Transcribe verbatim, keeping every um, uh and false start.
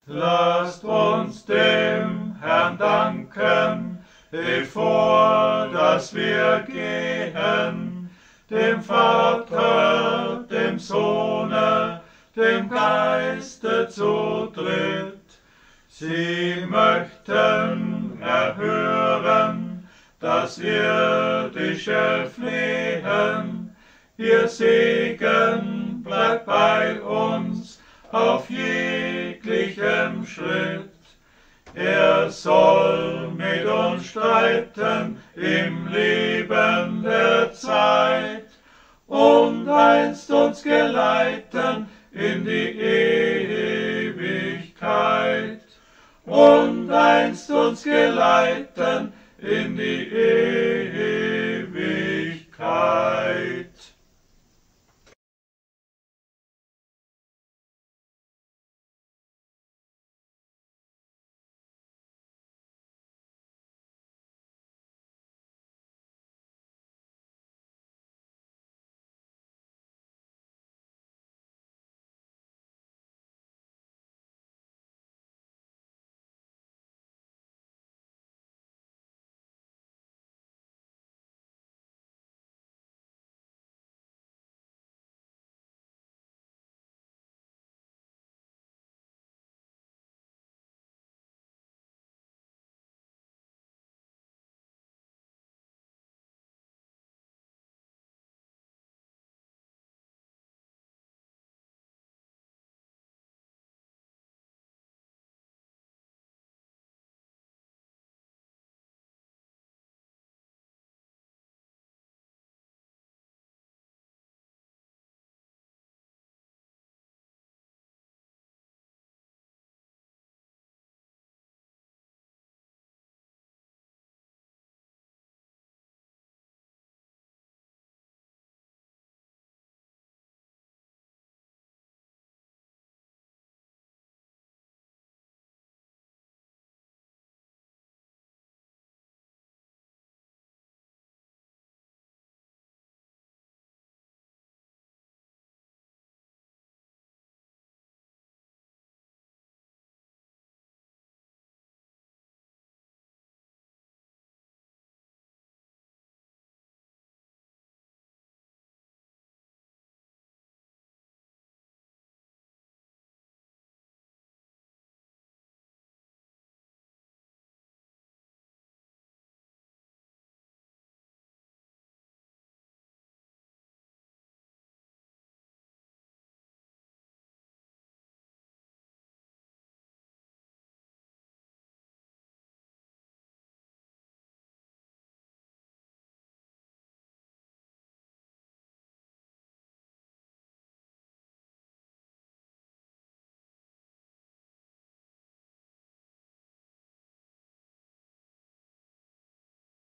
Lasst uns dem Herrn danken, bevor dass wir gehen, dem Vater, dem Sohne, dem Geiste zu dritt. Sie möchten erhören das irdische Flehen, ihr Segen bleibt bei uns auf jeglichem Schritt. Er soll mit uns streiten im Leben der Zeit und einst uns geleiten in die Ewigkeit und einst uns geleiten in die Ewigkeit.